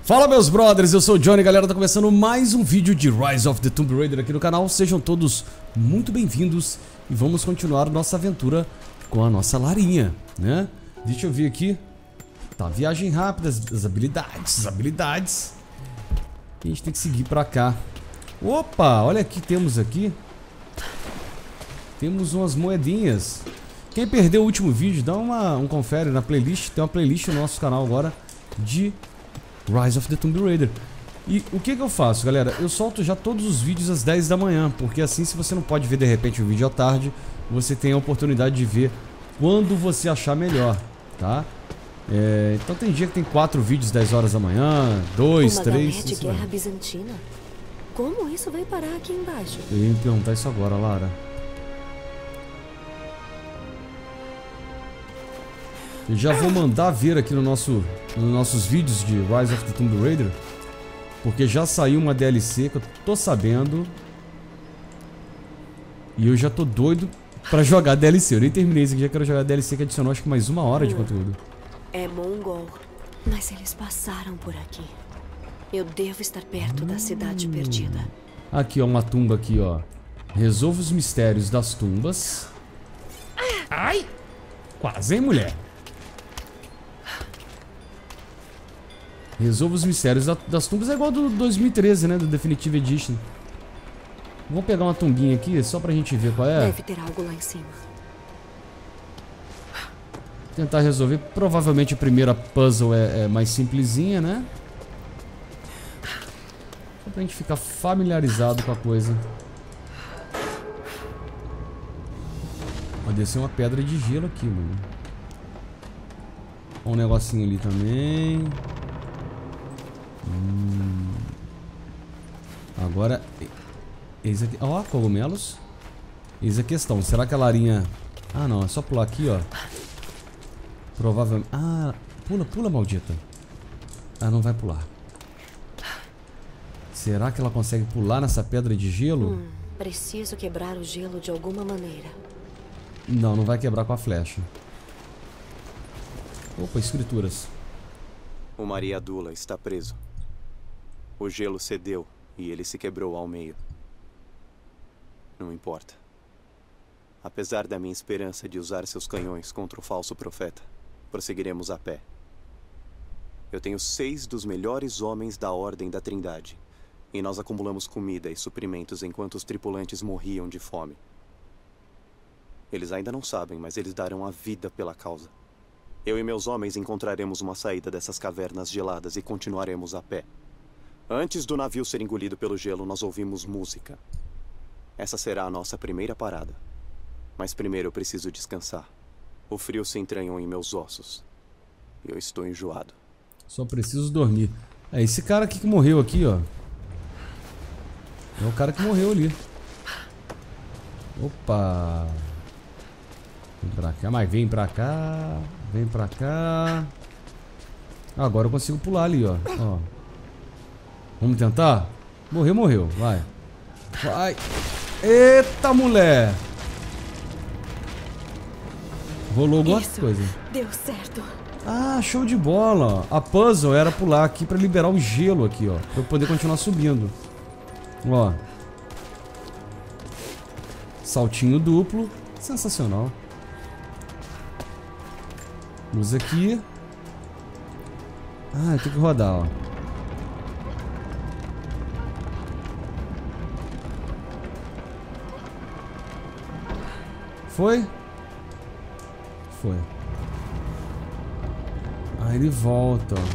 Fala meus brothers, eu sou o Johnny, galera, tá começando mais um vídeo de Rise of the Tomb Raider aqui no canal. Sejam todos muito bem-vindos e vamos continuar nossa aventura com a nossa Larinha, né? Deixa eu ver aqui. Tá, viagem rápida, as habilidades. E a gente tem que seguir pra cá. Opa, olha aqui, temos aqui. Temos umas moedinhas. Quem perdeu o último vídeo, dá um confere na playlist. Tem uma playlist no nosso canal agora de Rise of the Tomb Raider. E o que eu faço, galera? Eu solto já todos os vídeos às 10 da manhã, porque assim, se você não pode ver de repente o vídeo à tarde, você tem a oportunidade de ver quando você achar melhor, tá? Então tem dia que tem 4 vídeos 10 horas da manhã, 2, 3... Uma galé de guerra bizantina? Como isso vai parar aqui embaixo? Eu ia me perguntar isso agora, Lara. Eu já vou mandar ver aqui nos nossos vídeos de Rise of the Tomb Raider, porque já saiu uma DLC que eu tô sabendo. E eu já tô doido pra jogar a DLC. Eu nem terminei isso aqui, já quero jogar a DLC que adicionou acho que mais 1 hora de conteúdo. É mongol, mas eles passaram por aqui. Eu devo estar perto da cidade perdida. Aqui, ó, uma tumba aqui, ó. Resolva os mistérios das tumbas. Ai! Quase, hein, mulher? Resolva os mistérios das tumbas. É igual do 2013, né? Do Definitive Edition. Vamos pegar uma tumbinha aqui só pra gente ver qual é. Deve ter algo lá em cima. Tentar resolver. Provavelmente a primeira puzzle é mais simplesinha, né? Só pra gente ficar familiarizado com a coisa. Vai descer uma pedra de gelo aqui, mano. Ó, um negocinho ali também. Agora, eis aqui, ó, cogumelos. Eis a questão, será que a Larinha... Ah, não, é só pular aqui, ó. Provavelmente... Ah, pula, maldita. Ah, não vai pular. Será que ela consegue pular nessa pedra de gelo? Preciso quebrar o gelo de alguma maneira. Não, não vai quebrar com a flecha. Opa, escrituras. O Maria Dula está preso. O gelo cedeu e ele se quebrou ao meio. Não importa. Apesar da minha esperança de usar seus canhões contra o falso profeta, prosseguiremos a pé. Eu tenho 6 dos melhores homens da Ordem da Trindade, e nós acumulamos comida e suprimentos enquanto os tripulantes morriam de fome. Eles ainda não sabem, mas eles darão a vida pela causa. Eu e meus homens encontraremos uma saída dessas cavernas geladas e continuaremos a pé. Antes do navio ser engolido pelo gelo, nós ouvimos música. Essa será a nossa primeira parada. Mas primeiro eu preciso descansar. O frio se entranhou em meus ossos. E eu estou enjoado. Só preciso dormir. É esse cara aqui que morreu aqui, ó. É o cara que morreu ali. Opa. Vem pra cá, mas vem pra cá. Vem pra cá. Agora eu consigo pular ali, ó. Vamos tentar? Morreu, vai. Vai. Eita, mulher. Rolou alguma coisa. Deu certo. Ah, show de bola. A puzzle era pular aqui pra liberar o gelo aqui, ó. Pra eu poder continuar subindo. Ó. Saltinho duplo. Sensacional. Luz aqui. Ah, eu tenho que rodar, ó. Foi? Foi. Ah, ele volta, ó.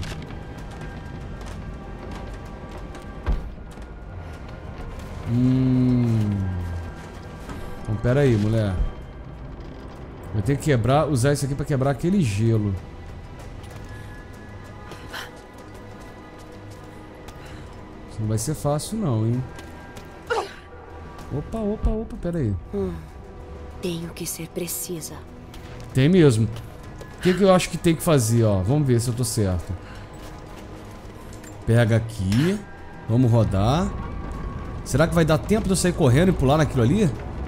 Então, pera aí, mulher. Eu tenho que quebrar, usar isso aqui pra quebrar aquele gelo. Isso não vai ser fácil não, hein? Opa, pera aí. Tenho que ser precisa. Tem mesmo. O que eu acho que tem que fazer, ó? Vamos ver se eu tô certo. Pega aqui. Vamos rodar. Será que vai dar tempo de eu sair correndo e pular naquilo ali?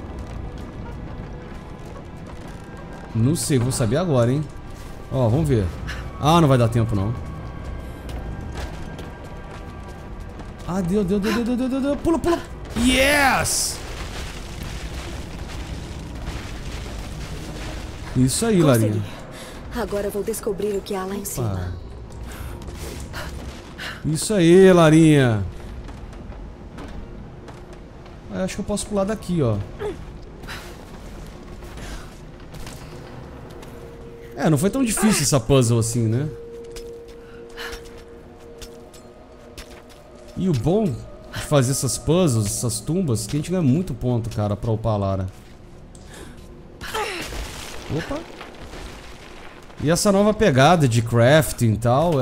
Não sei, vou saber agora, hein? Ó, vamos ver. Ah, não vai dar tempo, não. Ah, deu. Pula. Yes! Isso aí, Consegui. Larinha. Agora vou descobrir o que há lá em cima. Isso aí, Larinha. Eu acho que eu posso pular daqui, ó. Não foi tão difícil essa puzzle assim, né? E o bom de fazer essas puzzles, essas tumbas, que a gente ganha muito ponto, cara, pra upar a Lara. Opa! E essa nova pegada de crafting e tal,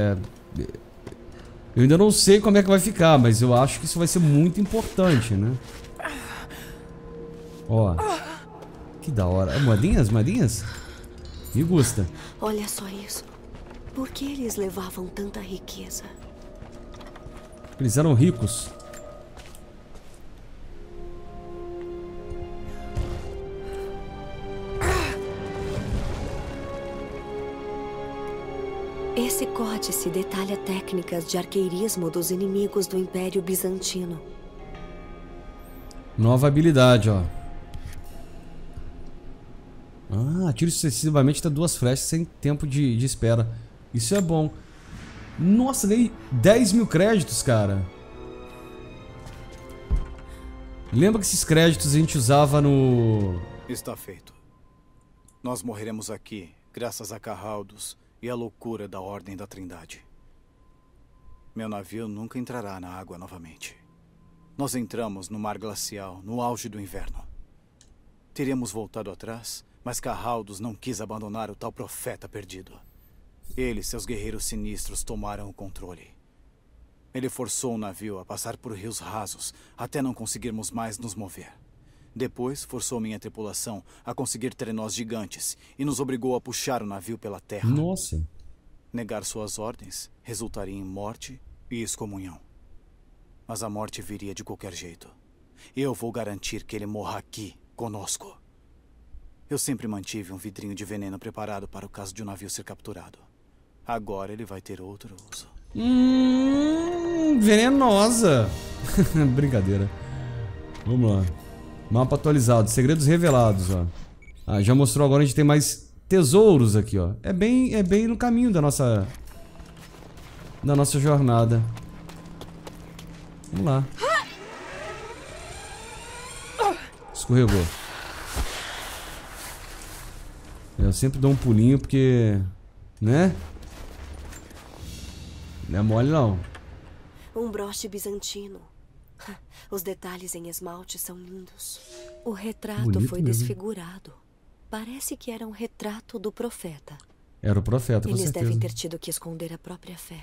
eu ainda não sei como é que vai ficar, mas eu acho que isso vai ser muito importante, né? Ó. Que da hora. Moedinhas? Me gusta. Olha só isso. Por que eles levavam tanta riqueza? Eles eram ricos. Esse códice detalha técnicas de arqueirismo dos inimigos do Império Bizantino. Nova habilidade, ó. Ah, atire sucessivamente até 2 flechas sem tempo de espera. Isso é bom. Nossa, ganhei 10 mil créditos, cara. Lembra que esses créditos a gente usava no... Está feito. Nós morreremos aqui, graças a Carraldos e à loucura da Ordem da Trindade. Meu navio nunca entrará na água novamente. Nós entramos no mar glacial, no auge do inverno. Teríamos voltado atrás, mas Carraldos não quis abandonar o tal profeta perdido. Ele e seus guerreiros sinistros tomaram o controle. Ele forçou o navio a passar por rios rasos, até não conseguirmos mais nos mover. Depois, forçou minha tripulação a conseguir trenós gigantes e nos obrigou a puxar o navio pela terra. Nossa. Negar suas ordens resultaria em morte e excomunhão. Mas a morte viria de qualquer jeito. Eu vou garantir que ele morra aqui, conosco. Eu sempre mantive um vidrinho de veneno preparado para o caso de um navio ser capturado. Agora ele vai ter outro uso. Venenosa. Brincadeira. Vamos lá. Mapa atualizado, segredos revelados, ó. Ah, já mostrou agora, a gente tem mais tesouros aqui, ó. É bem no caminho da nossa jornada. Vamos lá. Escorregou. Eu sempre dou um pulinho porque... né? Não é mole, não. Um broche bizantino. Os detalhes em esmalte são lindos. O retrato Bonito foi mesmo. Desfigurado. Parece que era um retrato do profeta. Era o profeta, com Eles certeza. devem ter tido que esconder a própria fé.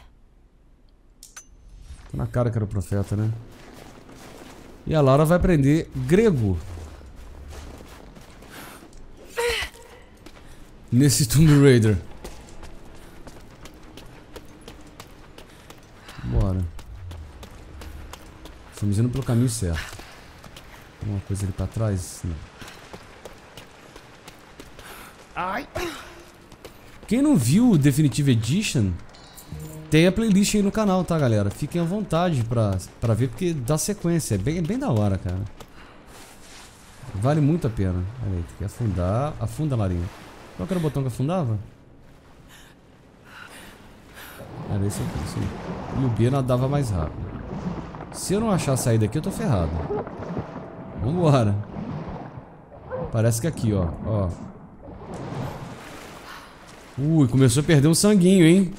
Tá na cara que era o profeta, né? E a Lara vai aprender grego. Nesse Tomb Raider. Bora. Estamos indo pelo caminho certo. Alguma coisa ali pra trás? Não. Ai. Quem não viu o Definitive Edition, tem a playlist aí no canal, tá, galera? Fiquem à vontade pra ver, porque dá sequência. É bem da hora, cara. Vale muito a pena. Olha aí, tem que afundar. Afunda, Larinha. Qual que era o botão que afundava? Era esse aqui, isso aí. E o B nadava mais rápido. Se eu não achar a saída aqui, eu tô ferrado. Vambora. Parece que aqui, ó. Ui, começou a perder um sanguinho, hein?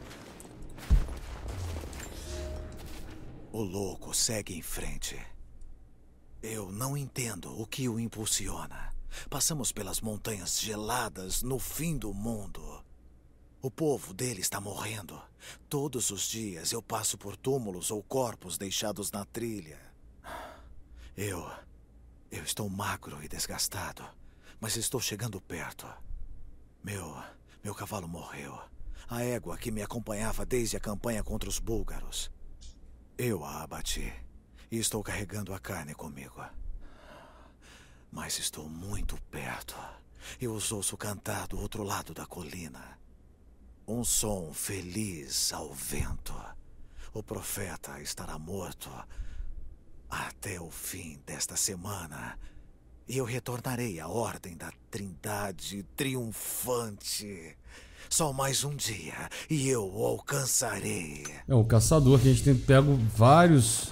O louco segue em frente. Eu não entendo o que o impulsiona. Passamos pelas montanhas geladas no fim do mundo. O povo dele está morrendo. Todos os dias eu passo por túmulos ou corpos deixados na trilha. Eu estou magro e desgastado, mas estou chegando perto. Meu cavalo morreu. A égua que me acompanhava desde a campanha contra os búlgaros. Eu a abati e estou carregando a carne comigo. Mas estou muito perto. Eu os ouço cantar do outro lado da colina. Um som feliz ao vento. o profeta estará morto até o fim desta semana. E eu retornarei à Ordem da Trindade triunfante. Só mais um dia e eu o alcançarei. É o caçador que a gente tem pego vários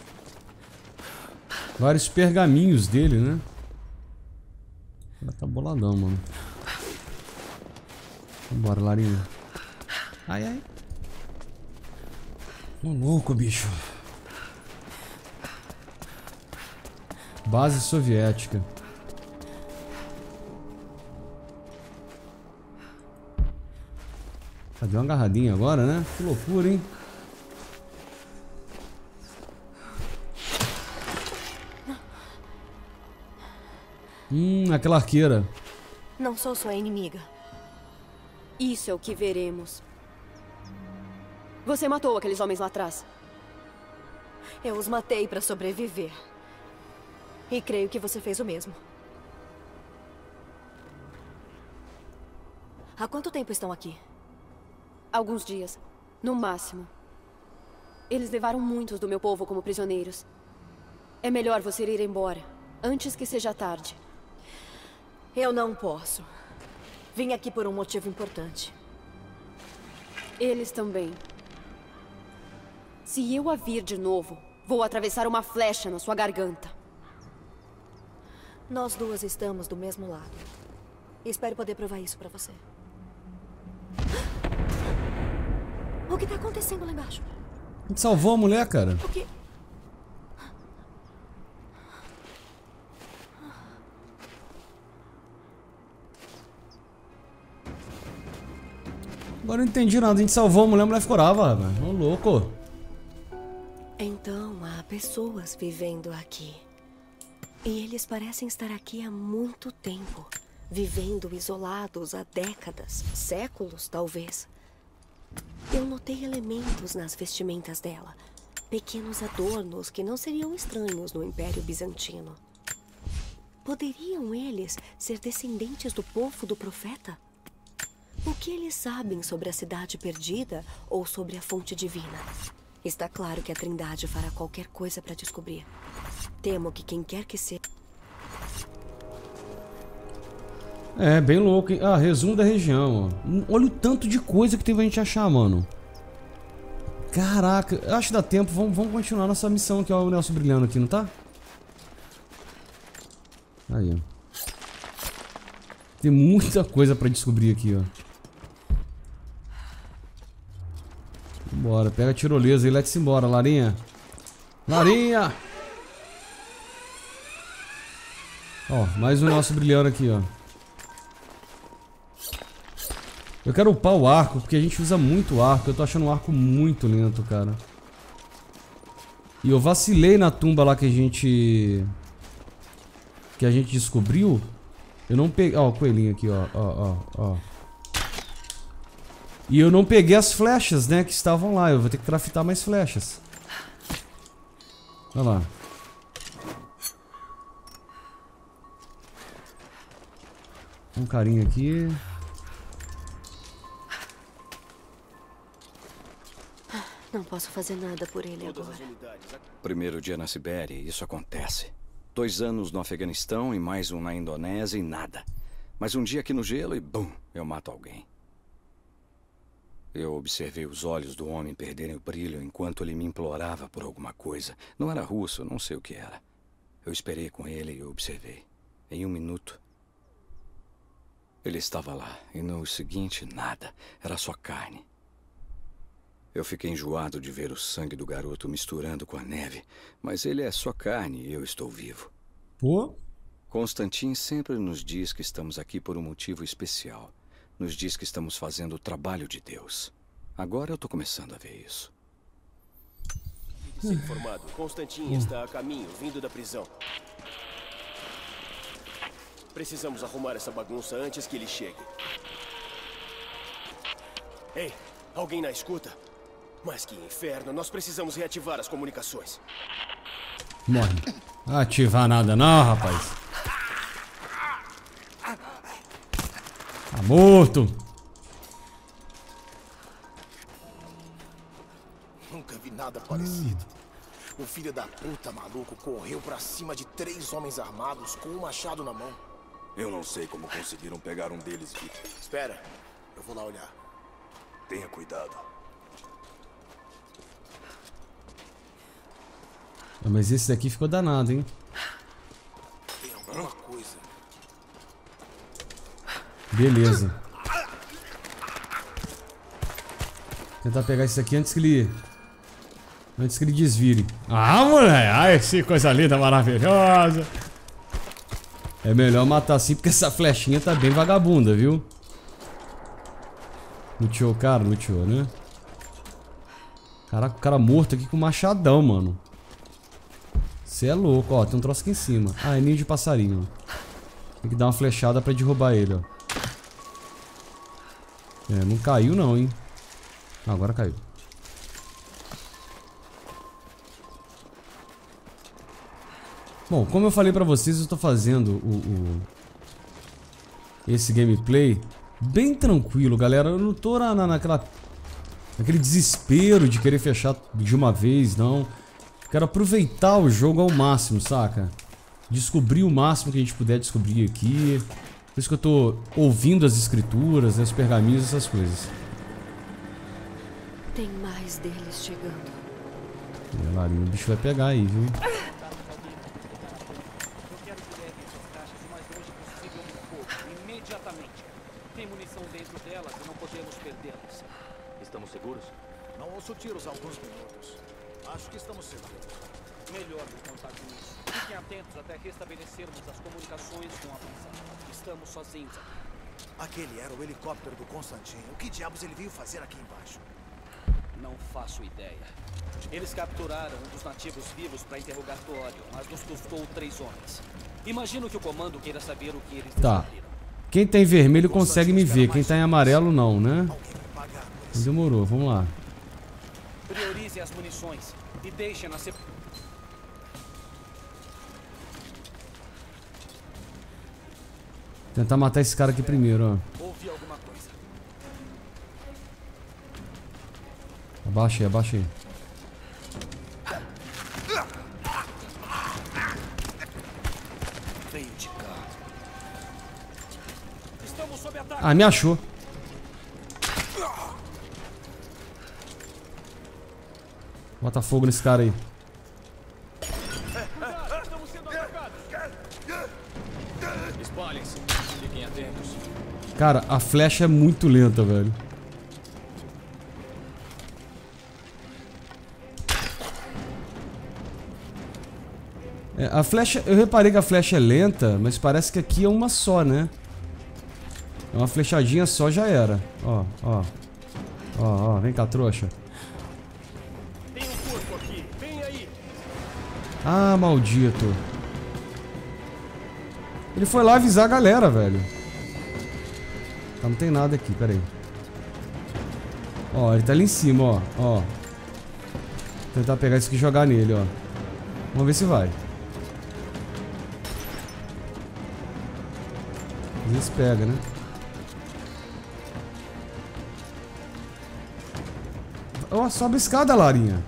pergaminhos dele, né? Ela tá boladão, mano. Vambora, Larinha. Ai, ai. Ô louco, bicho. Base soviética. Deu uma agarradinha agora, né? Que loucura, hein? Aquela arqueira. Não sou sua inimiga. Isso é o que veremos. Você matou aqueles homens lá atrás. Eu os matei para sobreviver. E creio que você fez o mesmo. Há quanto tempo estão aqui? Alguns dias, no máximo. Eles levaram muitos do meu povo como prisioneiros. É melhor você ir embora, antes que seja tarde. Eu não posso. Vim aqui por um motivo importante. Eles também. Se eu a vir de novo, vou atravessar uma flecha na sua garganta. Nós duas estamos do mesmo lado. Espero poder provar isso pra você. O que tá acontecendo lá embaixo? A gente salvou a mulher, cara. O que? Agora eu não entendi nada. A gente salvou a mulher ficou brava, mano. Ô, louco. Então há pessoas vivendo aqui. E eles parecem estar aqui há muito tempo. Vivendo isolados há décadas, séculos talvez. Eu notei elementos nas vestimentas dela. Pequenos adornos que não seriam estranhos no Império Bizantino. Poderiam eles ser descendentes do povo do profeta? O que eles sabem sobre a cidade perdida ou sobre a fonte divina? Está claro que a Trindade fará qualquer coisa para descobrir. Temo que quem quer que seja... É, bem louco, hein? Ah, resumo da região, ó. Olha o tanto de coisa que tem pra gente achar, mano. Caraca, eu acho que dá tempo. Vamos continuar nossa missão aqui, ó. O Nelson brilhando aqui, não tá? Aí, ó. Tem muita coisa pra descobrir aqui, ó. Bora, pega a tirolesa e let's embora, Larinha. Larinha! Ó, mais um Nelson brilhando aqui, ó. Eu quero upar o arco, porque a gente usa muito arco. Eu tô achando o arco muito lento, cara. E eu vacilei na tumba lá que a gente descobriu. Eu não peguei... Ó, o coelhinho aqui, ó. E eu não peguei as flechas, né, que estavam lá. Eu vou ter que craftar mais flechas. Olha lá. Um carinha aqui. Não posso fazer nada por ele agora. Primeiro dia na Sibéria, isso acontece. 2 anos no Afeganistão e mais um na Indonésia e nada. Mas um dia aqui no gelo e bum, eu mato alguém. Eu observei os olhos do homem perderem o brilho enquanto ele me implorava por alguma coisa. Não era russo, não sei o que era. Eu esperei com ele e observei. Em 1 minuto, ele estava lá. E no seguinte, nada. Era só carne. Eu fiquei enjoado de ver o sangue do garoto misturando com a neve. Mas ele é só carne e eu estou vivo. Pô? Constantin sempre nos diz que estamos aqui por um motivo especial. Nos diz que estamos fazendo o trabalho de Deus. Agora eu estou começando a ver isso. Ser informado, Constantin está a caminho, vindo da prisão. Precisamos arrumar essa bagunça antes que ele chegue. Ei, alguém na escuta? Mas que inferno, nós precisamos reativar as comunicações. Morre. Ativar nada não, rapaz. Tá morto. Nunca vi nada parecido. O filho da puta maluco correu pra cima de 3 homens armados com um machado na mão. Eu não sei como conseguiram pegar um deles vivo. Espera, eu vou lá olhar. Tenha cuidado. Mas esse daqui ficou danado, hein? Tem alguma coisa. Beleza. Tentar pegar esse aqui antes que ele desvire. Ah, moleque! Ai, que coisa linda, maravilhosa! É melhor matar assim porque essa flechinha tá bem vagabunda, viu? Luteou o cara? Luteou, né? Caraca, o cara morto aqui com machadão, mano. Você é louco, ó. Tem um troço aqui em cima. Ah, é ninho de passarinho. Tem que dar uma flechada pra derrubar ele, ó. É, não caiu não, hein? Ah, agora caiu. Bom, como eu falei pra vocês, eu tô fazendo esse gameplay bem tranquilo, galera. Eu não tô naquele desespero de querer fechar de uma vez, não. Quero aproveitar o jogo ao máximo, saca? Descobrir o máximo que a gente puder descobrir aqui. Por isso que eu tô ouvindo as escrituras, né, os pergaminhos, essas coisas. Tem mais deles chegando. Larinho, o bicho vai pegar aí, viu? Tem munição dentro delas e não podemos perdê-las. Estamos seguros? Não ouço tiros há alguns minutos. Acho que estamos seguros. Melhor não contar com isso. Fiquem atentos até restabelecermos as comunicações com a mansão. Estamos sozinhos aqui. Aquele era o helicóptero do Constantine. O que diabos ele veio fazer aqui embaixo? Não faço ideia. Eles capturaram um dos nativos vivos para interrogatório, mas nos custou 3 homens. Imagino que o comando queira saber o que eles descobriram. Quem tá em vermelho consegue me ver, quem tá em amarelo não, né? Demorou, vamos lá. Priorize as munições e deixem nascer. Tentar matar esse cara aqui primeiro, ó. Ouvi alguma coisa. Abaixa aí, abaixa aí. Veio de cá. Estamos sob ataque. Ah, me achou. Bota fogo nesse cara aí. Estamos sendo atacados. Espalhem-se. Fiquem atentos. Cara, a flecha é muito lenta, velho. É, a flecha... Eu reparei que a flecha é lenta, mas parece que aqui é uma só, né? É uma flechadinha só, já era. Ó, ó. Ó, ó. Vem cá, trouxa. Tem um corpo aqui. Vem aí. Ah, maldito. Ele foi lá avisar a galera, velho. Tá, não tem nada aqui, pera aí. Ó, ele tá ali em cima, ó. Ó. Vou tentar pegar isso aqui e jogar nele, ó. Vamos ver se vai. Às vezes pega, né? Ó, sobe a escada, Larinha.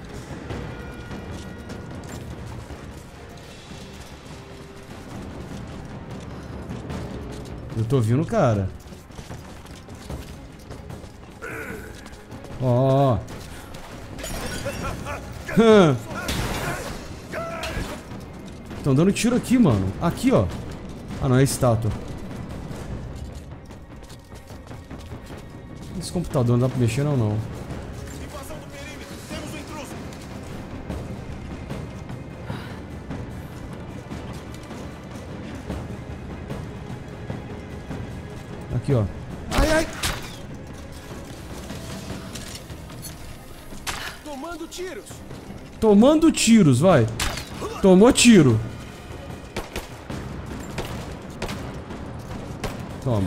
Eu tô ouvindo o cara. Ó. Estão dando tiro aqui, mano. Aqui, ó. Ah, não, é estátua. Esse computador não dá pra mexer, não, não. Invasão do perímetro. Temos um intruso. Aqui, ó. Ai, ai. Tomando tiros. Tomando tiros, vai. Tomou tiro. Toma.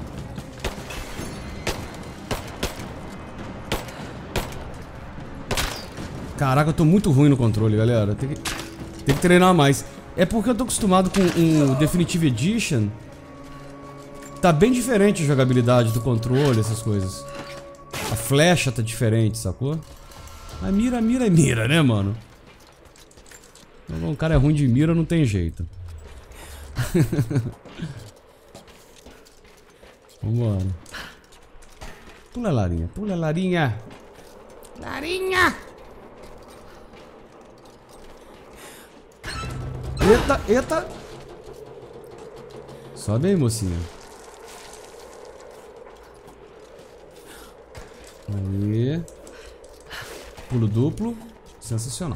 Caraca, eu tô muito ruim no controle, galera. Tem que treinar mais. É porque eu tô acostumado com o Definitive Edition. Tá bem diferente a jogabilidade do controle, essas coisas. A flecha tá diferente, sacou? A mira é mira, né, mano? Quando um cara é ruim de mira, não tem jeito. Vambora. Pula, Larinha. Pula, Larinha. Larinha! Eita, eita! Sobe aí, mocinha. Aí. Pulo duplo. Sensacional.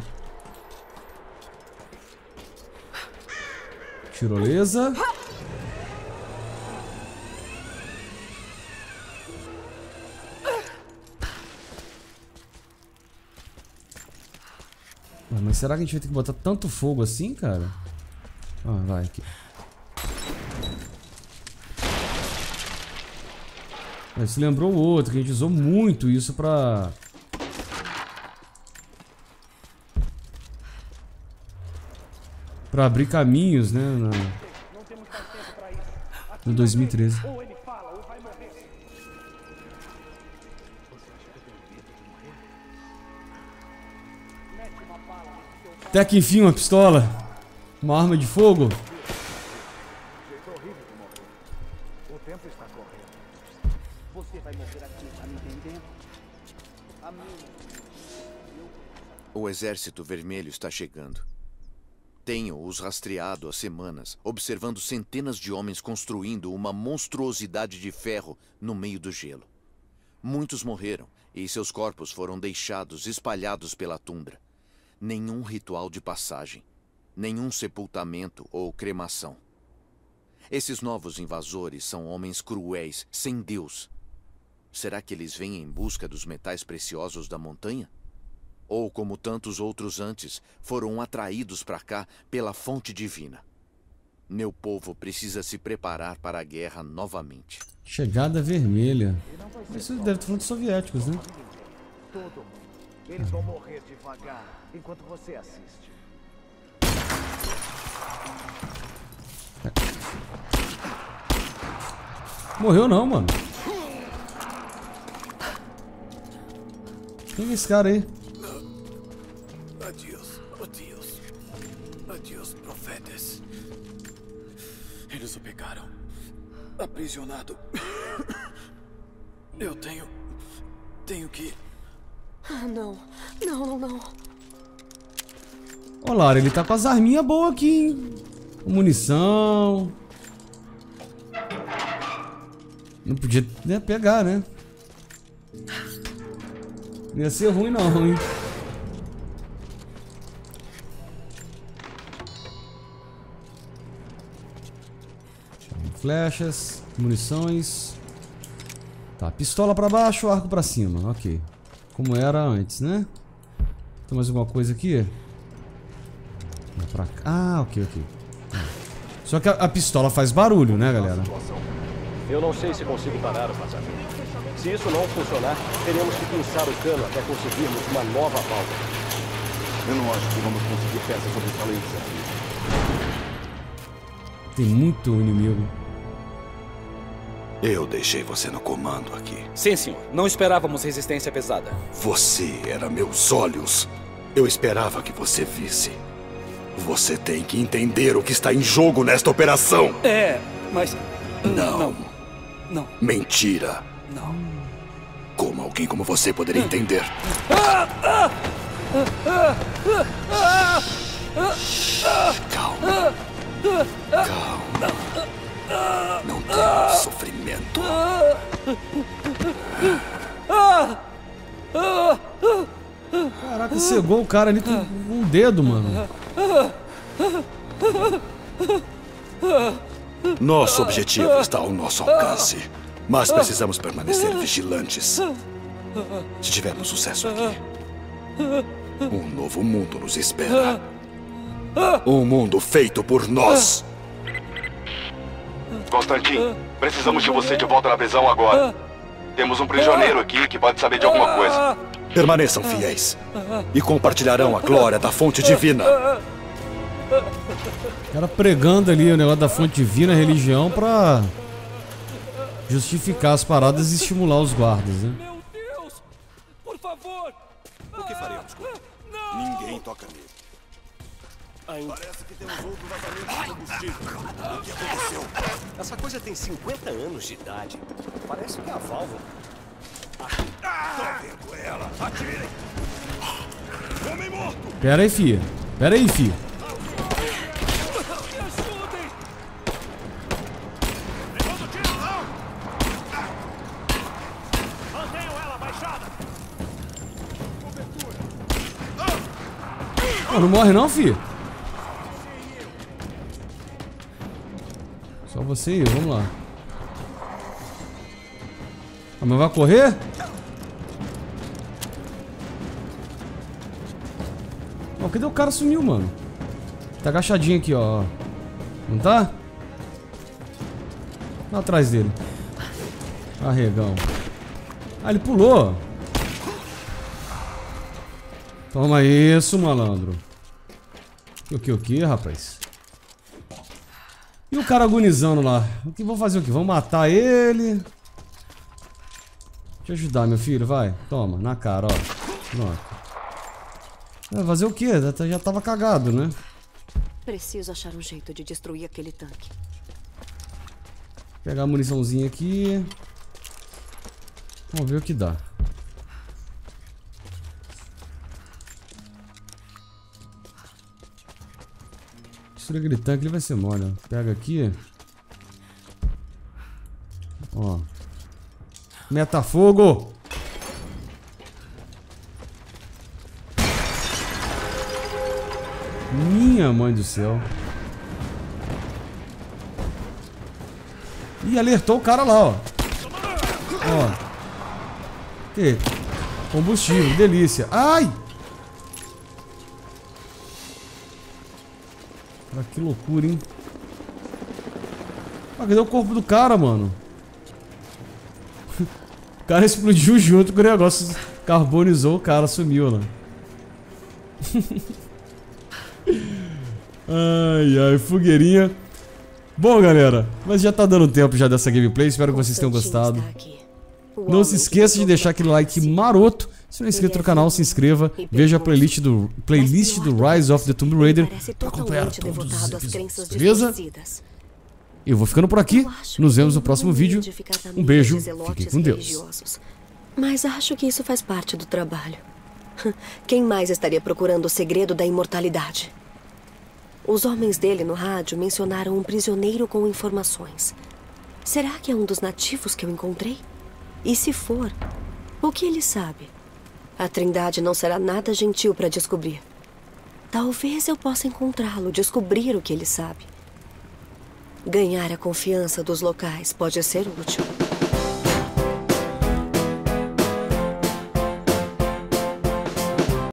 Tirolesa. Mas será que a gente vai ter que botar tanto fogo assim, cara? Ah, vai aqui. Isso lembrou o outro, que a gente usou muito isso pra abrir caminhos, né? No 2013. Até que enfim, uma pistola. Uma arma de fogo. O tempo está correndo. Você vai morrer aqui, tá me entendendo? O Exército Vermelho está chegando. Tenho-os rastreado há semanas, observando centenas de homens construindo uma monstruosidade de ferro no meio do gelo. Muitos morreram e seus corpos foram deixados espalhados pela tundra. Nenhum ritual de passagem, nenhum sepultamento ou cremação. Esses novos invasores são homens cruéis, sem Deus. Será que eles vêm em busca dos metais preciosos da montanha? Ou, como tantos outros antes, foram atraídos para cá pela fonte divina? Meu povo precisa se preparar para a guerra novamente. Chegada vermelha. Isso deve estar falando dos soviéticos, né? Todo mundo. Eles vão morrer devagar enquanto você assiste. Morreu não, mano. Quem é esse cara aí? Adiós, adiós. Adiós, profetas. Eles o pegaram. Aprisionado. Eu tenho que... Ah, não. Não. Ó, Lara, ele tá com as arminhas boas aqui, hein? Munição. Não podia, né, pegar, né? Não ia ser ruim não, hein? Flechas, munições. Tá, pistola pra baixo, arco pra cima, ok. Como era antes, né? Tem mais alguma coisa aqui? Pra cá. Ah, ok. Só que a pistola faz barulho, né, galera? Eu não sei se consigo parar o vazamento. Se isso não funcionar, teremos que pinçar o cano até conseguirmos uma nova válvula. Eu não acho que vamos conseguir peças sobressalentes aqui. Tem muito inimigo. Eu deixei você no comando aqui. Sim, senhor. Não esperávamos resistência pesada. Você era meus olhos. Eu esperava que você visse. Você tem que entender o que está em jogo nesta operação. É, mas... Não. Mentira. Não. Como alguém como você poderia entender? Calma. Não tenha sofrimento. Caraca, cegou o cara ali com um dedo, mano. Nosso objetivo está ao nosso alcance. Mas precisamos permanecer vigilantes. Se tivermos sucesso aqui, um novo mundo nos espera. Um mundo feito por nós. Constantin, precisamos de você de volta na prisão agora. Temos um prisioneiro aqui que pode saber de alguma coisa. Permaneçam fiéis e compartilharão a glória da fonte divina. O cara pregando ali o negócio da fonte divina, a religião, pra justificar as paradas e estimular os guardas, né? Meu Deus! Por favor! O que faremos com ele. Ninguém toca nele. Parece que temos outro vazamento de combustível. O que aconteceu? Essa coisa tem 50 anos de idade. Parece que é a válvula. Tá vendo ela? Atirem! Homem morto! Pera aí, fia. Pera aí, fia. Me ajudem! Levando tiro, não! Mantenham ela baixada! Cobertura! Pô, não morre não, fia? Só você e eu, vamos lá. Ah, mas vai correr? Ó, cadê o cara? Sumiu, mano. Tá agachadinho aqui, ó. Não tá? Tá atrás dele. Arregão. Ah, ele pulou. Toma isso, malandro. O que, rapaz? E o cara agonizando lá? O que vou fazer o quê? Vamos matar ele? Deixa eu ajudar, meu filho, vai. Toma, na cara, ó. Pronto. Vai fazer o quê? Já tava cagado, né? Preciso achar um jeito de destruir aquele tanque. Pegar a muniçãozinha aqui. Vamos ver o que dá. Destruir aquele tanque, ele vai ser mole, ó. Pega aqui. Ó. Meta fogo! Minha mãe do céu. Ih, alertou o cara lá, ó. Ó. Que? Combustível, delícia. Ai! Cara, que loucura, hein? Ah, cadê o corpo do cara, mano? O cara explodiu junto com o negócio. Carbonizou o cara, sumiu, né? Ai, ai, fogueirinha. Bom, galera, mas já tá dando tempo já dessa gameplay. Espero que vocês tenham gostado. Não se esqueça de deixar aquele like maroto. Se não é inscrito no canal, se inscreva. Veja a playlist do Rise of the Tomb Raider pra acompanhar todos os episódios, beleza? Eu vou ficando por aqui. Nos vemos no próximo vídeo. Um beijo, fiquem com Deus. Mas acho que isso faz parte do trabalho. Quem mais estaria procurando o segredo da imortalidade? Os homens dele no rádio mencionaram um prisioneiro com informações. Será que é um dos nativos que eu encontrei? E se for, o que ele sabe? A Trindade não será nada gentil para descobrir. Talvez eu possa encontrá-lo, descobrir o que ele sabe. Ganhar a confiança dos locais pode ser útil.